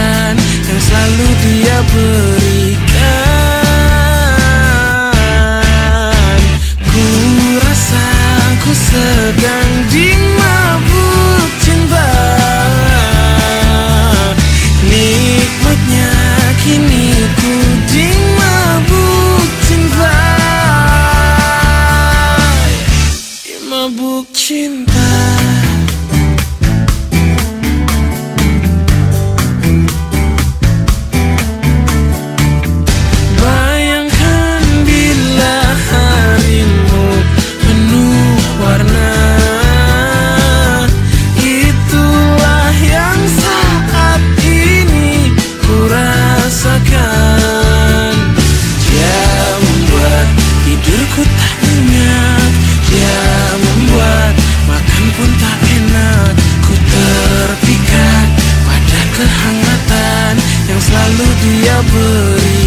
kehangatan yang selalu dia berikan. Ku rasa ku sedang dimabuk cinta. Nikmatnya kini ku dimabuk cinta. Dimabuk cinta. Bayangkan bila harimu penuh warna, itulah yang saat ini ku rasakan. Dia membuat tidurku tak nyenyak, dia membuat makan pun tak enak. Ku terpikat pada kehangatan yang selalu dia beri.